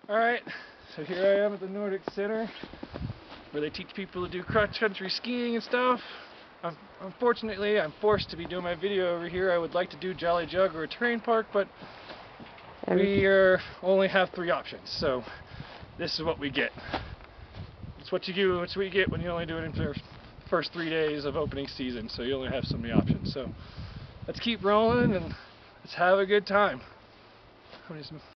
Alright, so here I am at the Nortic Center, where they teach people to do cross-country skiing and stuff. Unfortunately, I'm forced to be doing my video over here. I would like to do Jolly Jug or a terrain park, but we only have 3 options, so this is what we get. It's what you do, it's what you get when you only do it in the first 3 days of opening season, so you only have so many options. So let's keep rolling and let's have a good time.